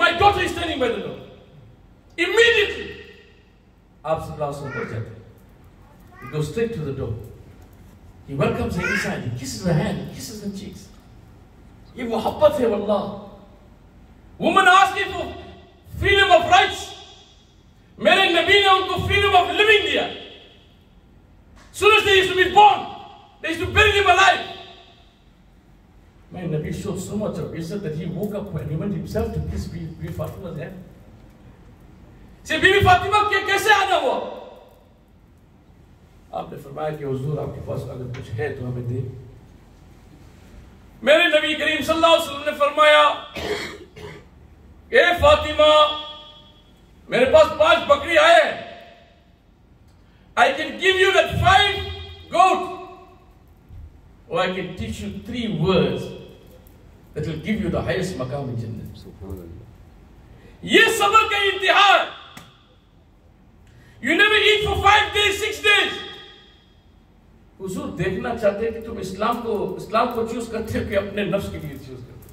my daughter is standing by the door. Immediately, Aap sallallahu alaihi wasallam jate. He goes straight to the door. He welcomes her inside. He kisses her hand. He kisses her cheeks. Ye muhabbat hai wallah. Woman asking for freedom of rights. Mere Nabi ne unko freedom of living diya. Soon as they used to be born, they used to bury them alive. My Nabi showed so much of izzat that he woke up and he went himself to kiss Bibi Fatima's hand. Say, Bibi Fatima, kaise aana hua? आपने फरमाया कि हुजूर आपके पास अगर कुछ है तो हमें दे। मेरे नबी करीम सल्लल्लाहु अलैहि वसल्लम ने फरमाया, ए फातिमा, मेरे पास 5 बकरी आए हैं। I can give you that 5 goat, or I can teach you 3 words that will give you the highest maqam in Jannah. ये सबर का इंतहा है। You never eat for 5 days, 6 days. हुजूर देखना चाहते हैं कि तुम इस्लाम को चूज करते हो कि अपने नफ्स के लिए चूज करते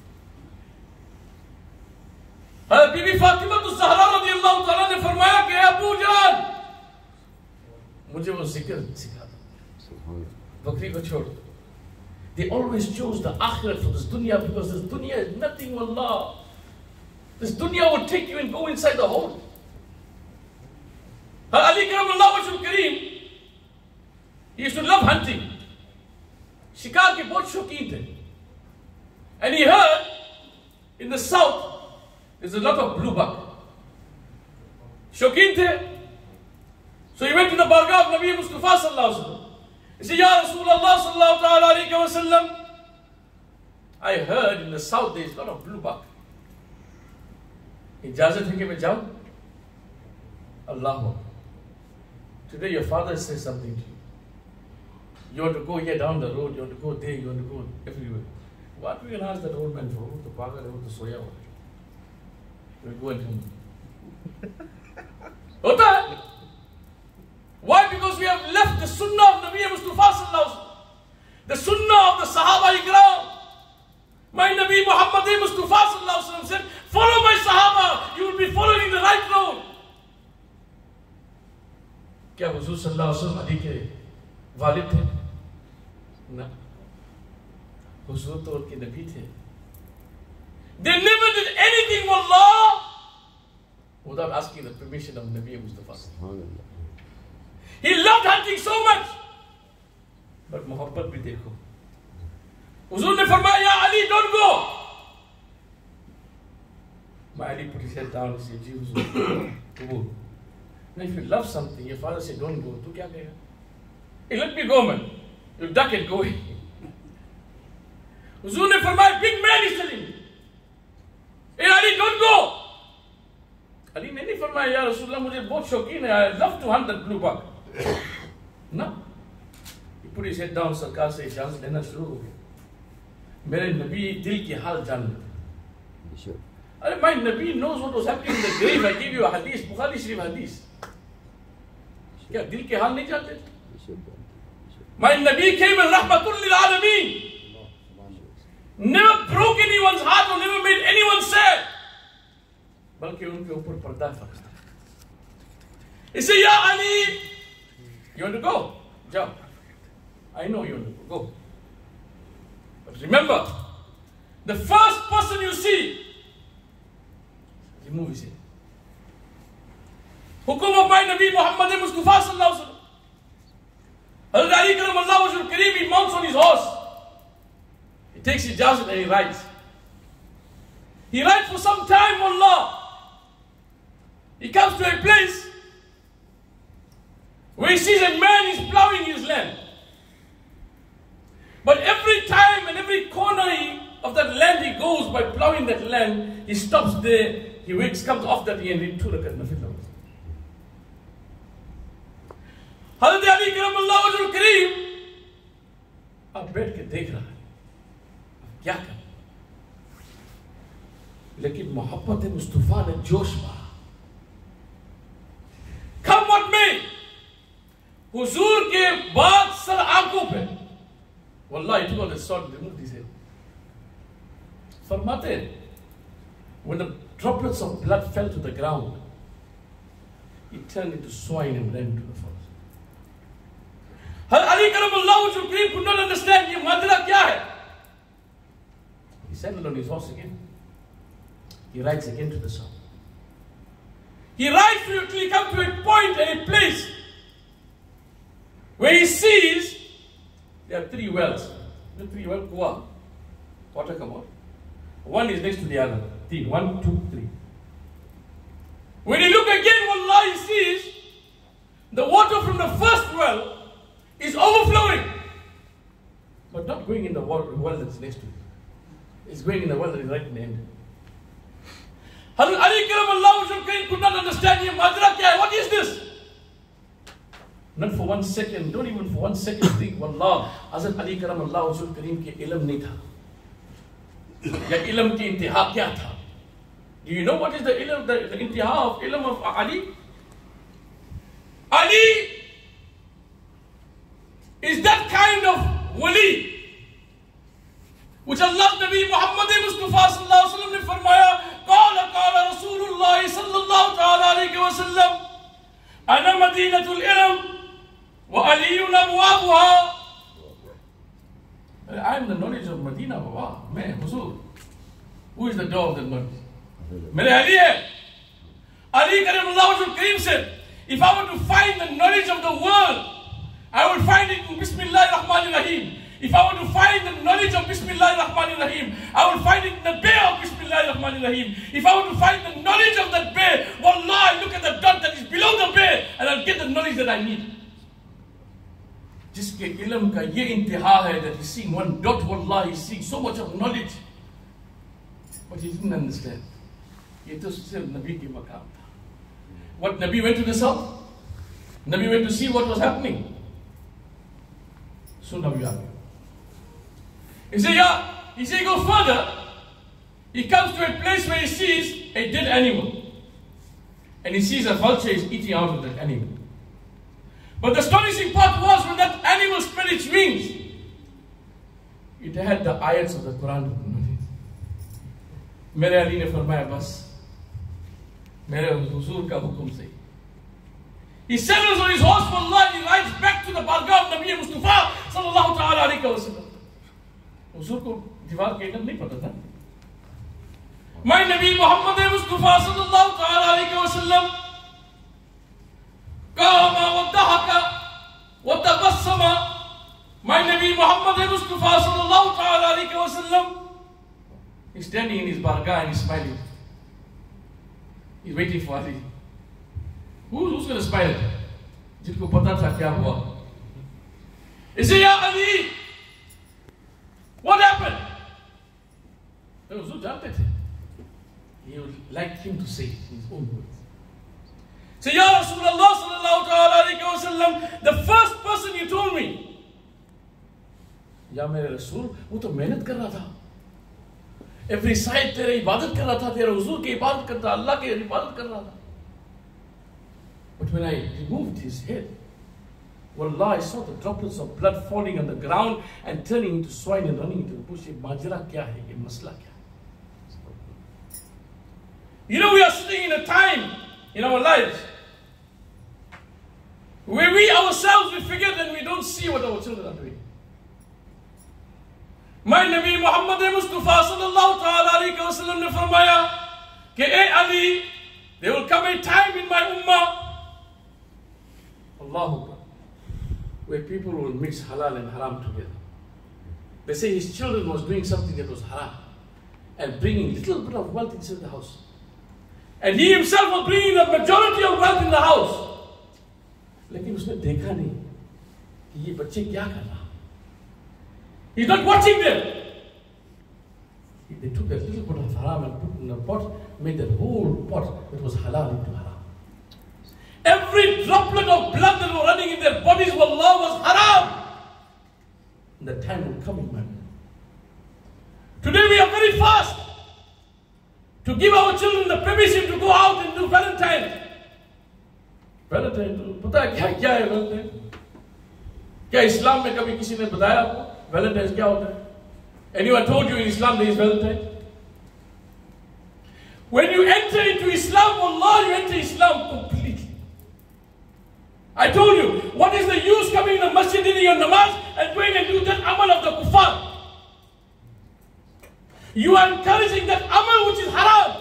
हो। बीबी फातिमा तो ज़हरा रज़ियल्लाहु ताला ने फरमाया कि अबू जान, मुझे वो जिक्र सिखा दो, बकरी को छोड़। They always chose the akhirat for this dunya because this dunya is nothing, wallah. This dunya would take you and go inside the hole. Ali Karamallahu wajhul Kareem, he used to love hunting. Shikar ke bahut shauqeen the. And he heard in the south there's a lot of blue buck. Shauqeen the. So he went to the bargah of Nabi Mustafa sallallahu alaihi wasallam. He said, Ya Rasulullah sallallahu alaihi wasallam, I heard in the south there's a lot of blue buck. Ijazat hai ki main jaun? Allahu. Today your father says something to you. You want to go here down the road, you want to go there, you want to go everywhere. What we can ask that old man for? The pagal, the soya. We go and come. Hota hai? Why? Because we have left the sunnah of Nabi Mustafa sallallahu alaihi wasallam, the sunnah of the Sahaba Ikram. My Nabi Muhammad Mustafa sallallahu alaihi wasallam said, follow my Sahaba, you will be following the right road. क्या हुजूर सल्लल्लाहु अलैहि वसल्लम अली के वालिद थे? ना, हुजूर तो उनके नबी थे। They never did anything for Allah without asking the permission of Nabi Mustafa. He loved hunting so much, but मोहब्बत भी देखो। हुजूर ने फरमाया, या Ali, don't go. My Ali put his head down and said, ji Hazur, go. Now if you love something, your father said, don't go. तू क्या कहेगा? Hey, let me go, man. You duck and go. हुजूर ने फरमाया, big man is telling me. Hey Ali, don't go. Ali ने नहीं फरमाया, या रसूलल्लाह, मुझे बहुत शौकीन है. I love to hunt that blue buck. No. He put his head down, सरकार से इजाज़त लेना शुरू हो गया. मेरे नबी दिल की हाल जान लेते. अरे my Nabi knows what was happening in the grave. I give you a hadith, Bukhari Sharif hadith. क्या दिल के हाल नहीं जानते? My Nabi came and rahmatul lil alameen. Never broke anyone's heart or never made anyone sad. बल्कि उनके ऊपर पर्दा फरमाया. He said, Ya Ali, you want to go? जाओ. I know you want to go. But remember, the first person you see, remove his head. Hukum of my Nabi Muhammad Mustafa sallallahu alaihi wasallam. Hazrat Ali Karamallahu wajhul Kareem, he mounts on his horse. He takes his ijazat and he rides. He rides for some time, wallah. He comes to a place where he sees a man is plowing his land. But every time and every corner of that land he goes by plowing that land, he stops there, he wakes, comes off that and reads 2 rakat nafil namaz. Hazrat Ali Karamallahu wajhul Kareem अब बैठ के देख रहा है क्या कर, लेकिन मोहब्बत मुस्तफा ने जोश मारा. Come what may, हुजूर के बाद सर आंखों पे, वल्लाह he took out his sword and removed his head. फरमाते When the droplets of blood fell to the ground, he turned into swine and ran to the forest. Ali Karamallahu Kareem could not understand ye madra kya hai. He settled on his horse again. He rides again to the south. He rides till he comes to a point and a place where he sees there are 3 wells. The 3 wells, kuwa. Water come out. One is next to the other. 3. 1, 2, 3. When you look again, wallah, he sees the water from the first well is overflowing, but not going in the well that's next to it. It's going in the well that is right in the end. Hazrat Ali Karamallahu Kareem could not understand madra kya hai. What is this? Not for 1 second, don't even for 1 second think, wallah, Hazrat Ali Karamallahu Kareem ke ilm nahi tha. Ya ilm ki intiha kya tha? Do you know what is the ilm, the intiha of ilm of Ali? Ali is that kind of wali which Allah's Nabi Muhammad Mustafa sallallahu alaihi wasallam ne farmaya, qala Rasulullah sallallahu alaihi wasallam, ana madinatul ilm wa aliyun abwabuha. I am the knowledge of Medina, Baba. Main Huzur. Who is the door of the knowledge? Mere Ali hai. Ali Karamallahu Kareem said, if I were to find the knowledge of the world, I would find it in Bismillah ar-Rahman ar-Rahim. If I were to find the knowledge of Bismillah ar-Rahman ar-Rahim, I would find it in the bay of Bismillah ar-Rahman ar-Rahim. If I were to find the knowledge of that bay, wallah, I look at the dot that is below the bay and I'll get the knowledge that I need. Jiske ilm ka ye intiha hai that he's seeing one dot, wallah, he's seeing so much of knowledge. But he didn't understand. Ye to sirf Nabi ki maqam tha. What, Nabi went to the south? Nabi went to see what was happening. So Nabi argue. He said, he goes further. He comes to a place where he sees a dead animal. And he sees a vulture is eating out of that animal. But the astonishing part was when that animal spread its wings, it had the ayats of the Quran. Mere Ali ne farmaya bas. Mere Huzur ka hukum se. He settles on his horse for Allah and he rides back to the bargah of Nabi Mustafa sallallahu alaihi wasallam. Huzur ko diwar ke ilm nahi pata tha. My Nabi Muhammad Mustafa sallallahu alaihi wasallam qama wa dahaka wa tabassama. My Nabi Muhammad Mustafa sallallahu alaihi wasallam, he's standing in his bargah and he's smiling. He's waiting for Ali. Who's going to smile? Jitko pata tha kya hua. He said, Ya Ali, what happened? He would like him to say it in his own words. Say, Ya Rasulullah sallallahu alaihi wasallam, the first person you told me, Ya mere Rasul, wo to mehnat kar raha tha. Every side tere ibadat kar raha tha, tere huzur ki ibadat karta, Allah ki ibadat kar raha tha. But when I removed his head, wallah, I saw the droplets of blood falling on the ground and turning into swine and running into the bush. Ye majra kya hai? Ye masla kya hai? You know, we are sitting in a time in our lives where we ourselves, we forget and we don't see what our children are doing. My Nabi Muhammad Mustafa sallallahu alaihi wasallam ne farmaya ke hey Ali, there will come a time in my ummah, Allahu Akbar, where people will mix halal and haram together. They say his children was doing something that was haram and bringing little bit of wealth inside the house. And he himself was bringing the majority of wealth in the house. लेकिन उसने देखा नहीं कि ये बच्चे क्या कर रहा. He's not watching them. They took a little bit of haram and put it in a pot, made that whole pot that was halal into haram. Every droplet of blood that was running in their bodies, wallah, was haram. And the time will come in my mind. Today we are very fast to give our children the permission to go out and do Valentine. Valentine, पता है क्या है Valentine? क्या इस्लाम में कभी किसी ने बताया आपको Valentine क्या होता है? Anyone told you in Islam there is Valentine? When you enter into Islam, Allah, you enter Islam completely. I told you, what is the use coming in the masjid in your namaz and going and do that amal of the kuffar? You are encouraging that amal which is haram.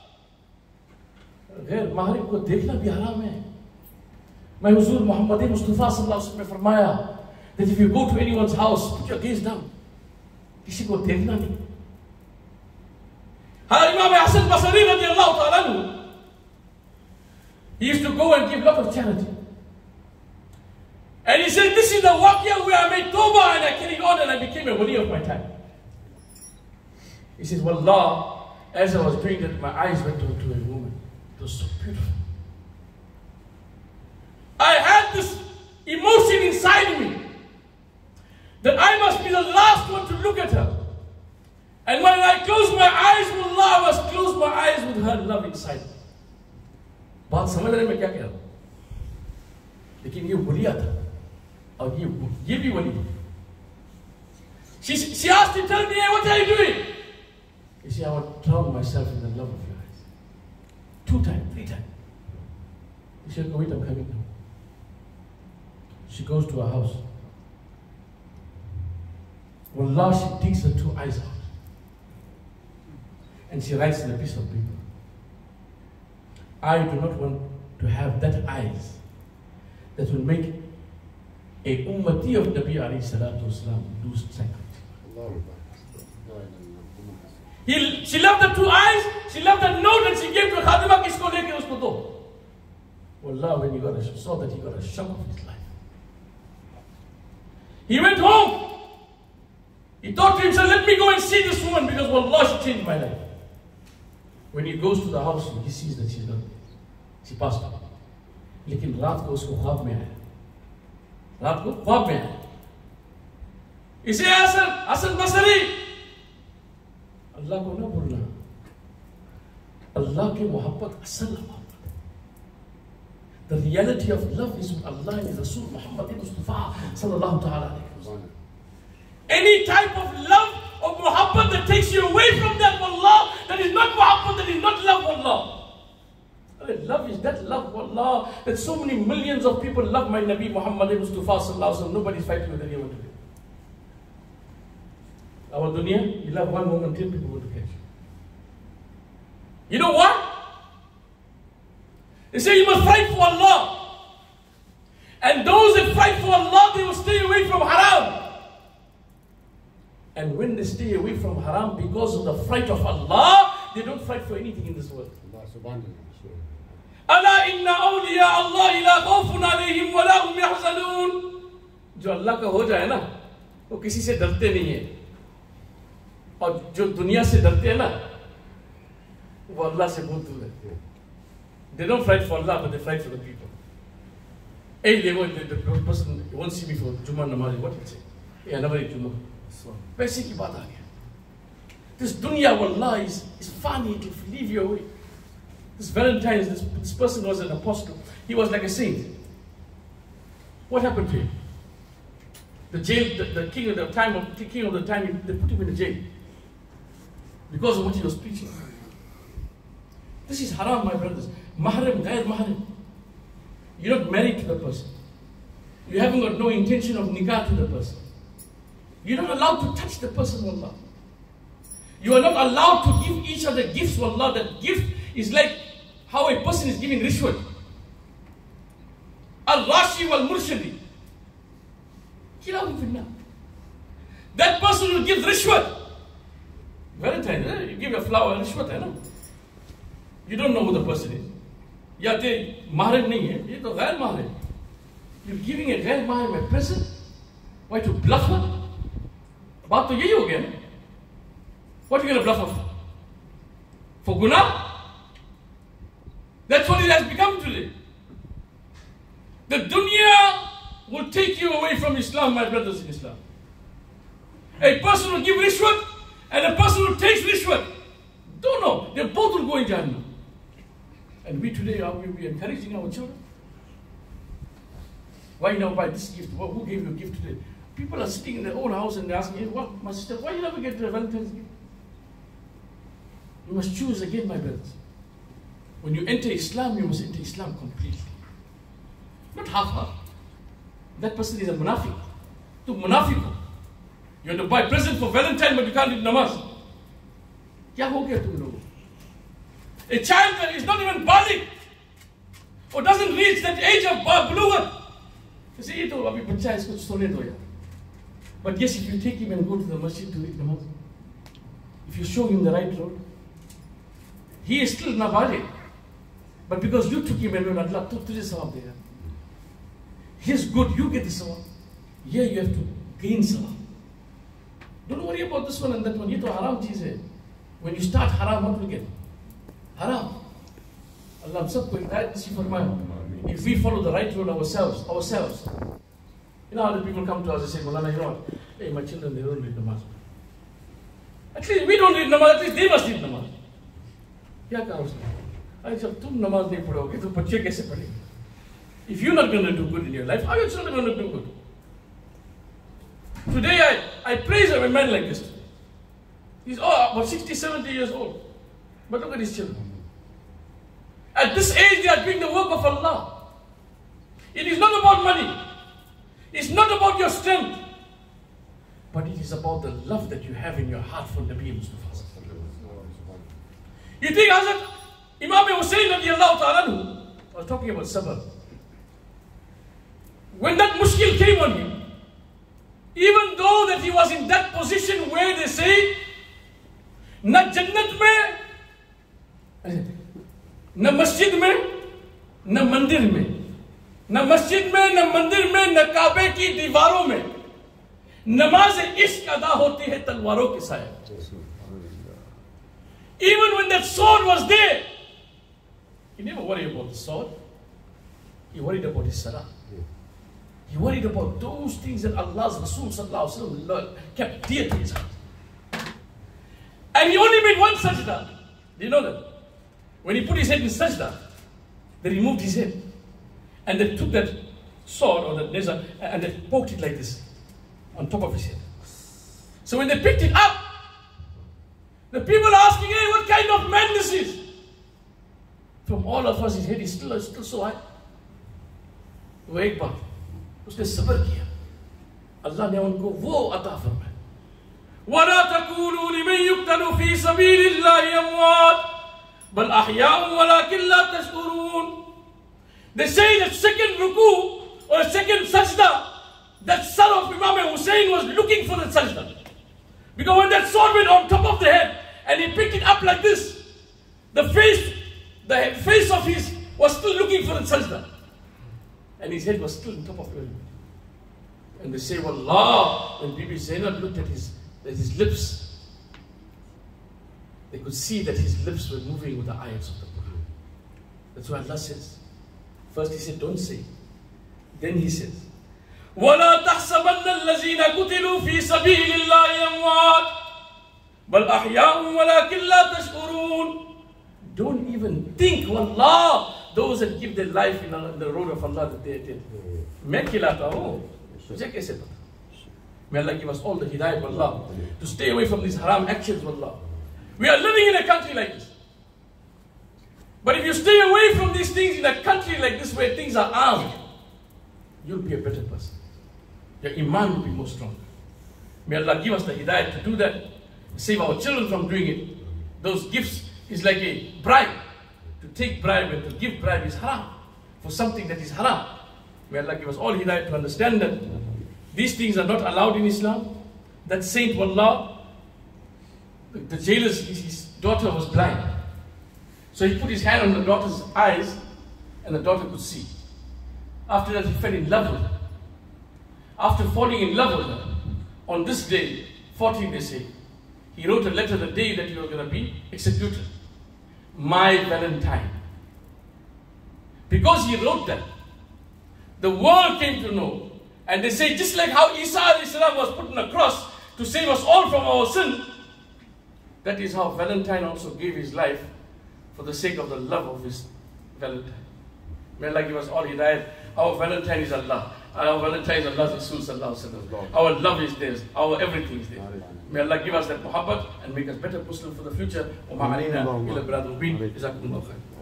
गैर महरम को देखना भी हराम है. मैं हुजूर मोहम्मद मुस्तफा सल्लल्लाहु अलैहि वसल्लम ने फरमाया that if you go to anyone's house, put your gaze down. किसी को देखना नहीं. Imam Hasan Basri radiallahu ta'ala, he used to go and give a lot of charity. And he said, this is the waqiyah where I made tawbah and I carried on and I became a wali of my time. He says, Wallah, as I was doing that, my eyes went to a woman. It was so beautiful. I had this emotion inside me that I must be the last one to look at her. And when I closed my eyes, Wallah, I must close my eyes with her love inside me. बात समझ रहे मैं क्या कह रहा हूँ? लेकिन ये वलिया था और ये भी वली. She asked him, tell me, hey, what are you doing? He said, I want to drown myself in the love of your eyes. 2 times, 3 times. He said, wait, I'm coming now. She goes to her house. Wallah, she takes her 2 eyes out. And she writes in a piece of paper, I do not want to have that eyes that will make a ummati of Nabi alayhi salatu wasalam lose sight. She left the 2 eyes, she left the note and she gave to Khadima, kisko leke usko do. Wallah, when he saw that, he got a shock of his life. He went home. He thought to himself, let me go and see this woman because Wallah, she changed my life. When he goes to the house, he sees that she's not there. She passed out. लेकिन रात को उसको ख्वाब में आया. रात को ख्वाब में आया. इसे हसन बसरी, अल्लाह को ना भूलना. अल्लाह की मोहब्बत असल मोहब्बत. The reality of love is with Allah and His Rasul Muhammad Mustafa sallallahu ta'ala alayhi wa sallam. Any type of love or muhabbat that takes you away from that wallah, that is not muhabbat, that is not love wallah. Love is that love wallah, that so many millions of people love my Nabi Muhammad Mustafa sallallahu alaihi wasallam. Nobody is fighting with anyone today. Our dunya, you love one woman, 10 people want to catch you. You know what? They say you must fight for Allah. And those that fight for Allah, they will stay away from haram. And when they stay away from haram because of the fight of Allah, they don't fight for anything in this world. Allah inna awliya Allah la khawfun alayhim wa la hum yahzanun. जो अल्लाह का हो जाए ना, वो किसी से डरते नहीं है. और जो दुनिया से डरते हैं ना, वो अल्लाह से बहुत दूर है. They don't fight for Allah, but they fight for the people. Hey, the person won't see me for Jummah Namaz. What did he say? Yeah, never eat Jummah. Basic की बात आ गया. This dunya wallah is funny to leave you away. This Valentine's, this person was an apostle. He was like a saint. What happened to him? The jail, the king of the time, they put him in the jail because of what he was preaching. This is haram, my brothers. Mahram, ghair mahram. You're not married to the person. You haven't got no intention of nikah to the person. You're not allowed to touch the person, wallah. You are not allowed to give each other gifts, wallah. That gift is like how a person is giving rishwat. Al-Rashi wal-Murshidi. That person will give rishwat. Valentine, you give a flower rishwat, I know. You don't know who the person is. Ya te mahram nahi hai, ye to ghair mahram. You're giving a ghair mahram a present? Why, to bluff her? बात तो यही हो गया ना. What are you going to bluff of? For guna? That's what it has become today. The dunya will take you away from Islam, my brothers in Islam. A person will give rishwat and a person who takes rishwat. Don't know. They both will go in Jahannam. And we today are we encouraging our children? Why now buy this gift? Who gave you a gift today? People are sitting in their own house and they're asking, hey, what, my sister, why you never get the Valentine's gift? You must choose again, my brothers. When you enter Islam, you must enter Islam completely. Not half-half. That person is a munafiq. To munafiq. You have to buy present for Valentine, but you can't read namaz. Kya ho gaya tum logo? A child that is not even baligh, or doesn't reach that age of bulughat. You see, ye to abhi bachcha hai, isko sone do yaar. But yes, if you take him and go to the masjid to read namaz, if you show him the right road, he is still nabaligh. But because you took him and went, Allah, tujhe sawab dega. He is good, you get the sawab. Here you have to gain sawab. Don't worry about this one and that one. Ye to haram cheez hai. When you start haram, what will get? Haram. Allah hum sabko hidayat nasib farmaye. If we follow the right road ourselves. You know how the people come to us and say, Maulana, you know what? Hey, my children, they don't read namaz. At least we don't read namaz, at least they must read namaz. Kya kaha usne? I said, tum namaz nahi padhoge, to bachche kaise padhenge? If you're not going to do good in your life, how are your children going to do good? Today I praise a man like this. He's about 60, 70 years old. But look at his children. At this age, they are doing the work of Allah. It is not about money. It's not about your strength. But it is about the love that you have in your heart for Nabi Mustafa. You think Hazrat Imam Hussain radiallahu ta'ala anhu, I was talking about sabr. When that mushkil came on him, even though that he was in that position where they say, na jannat mein, na masjid mein, na mandir mein, na masjid mein, na mandir mein, na Kaaba ki diwaron mein, namaz ishq ada hoti hai talwaron ke saye. Even when that sword was there, he never worried about the sword. He worried about his salah. He worried about those things that Allah's Rasul sallallahu alaihi wasallam kept dear to his heart. And he only made one sajda. Do you know that? When he put his head in sajda, they removed his head. And they took that sword or that nezah and they poked it like this on top of his head. So when they picked it up, the people are asking, hey, what kind of man this is? From all of us, his head is still so high. वो एक बार उसने सब्र किया, अल्लाह ने उनको वो अता फरमाया, वला तकूलू लिमन युक्तलू फी सबीलिल्लाहि अमवात बल अहयाउ वलाकिन ला तशउरून. They say that second ruku or second sajda, that son of Imam Hussain was looking for the sajda. Because when that sword went on top of the head and he picked it up like this, the face of his was still looking for the sajda. And his head was still on top of it. And they say, Wallah, when Bibi Zainab looked at his lips, they could see that his lips were moving with the ayats of the Quran. That's why Allah says. First he said, don't say. Then he says, وَلَا تَحْسَبَنَّ الَّذِينَ قُتِلُوا فِي سَبِيلِ اللَّهِ أَمْوَاتٌ بَلْ أَحْيَاءٌ وَلَكِنْ لَا تَشْعُرُونَ. Don't even think, Wallah, those that give their life in the road of Allah that they did. मैं खिलाता हूँ, तुझे कैसे पता? May Allah give us all the hidayah of Allah to stay away from these haram actions of Allah. We are living in a country like this. But if you stay away from these things in a country like this where things are armed, you'll be a better person. Your iman will be more stronger. May Allah give us the hidayah to do that. Save our children from doing it. Those gifts is like a bribe. To take bribe and to give bribe is haram. For something that is haram. May Allah give us all hidayah to understand that these things are not allowed in Islam. That Saint Wallah, the jailer's his daughter was blind. So he put his hand on the daughter's eyes and the daughter could see. After that he fell in love with her. After falling in love with her, on this day, 14 they say, he wrote a letter the day that you were going to be executed. My Valentine. Because he wrote that, the world came to know. And they say, just like how Isa was put on a cross to save us all from our sin, that is how Valentine also gave his life for the sake of the love of his Valentine. May Allah give us all hidayah. Our Valentine is Allah. Our Valentine is Allah's Rasul sallallahu alaihi wasallam. Our love is theirs. Our everything is theirs. May Allah give us that muhabbat and make us better Muslim for the future.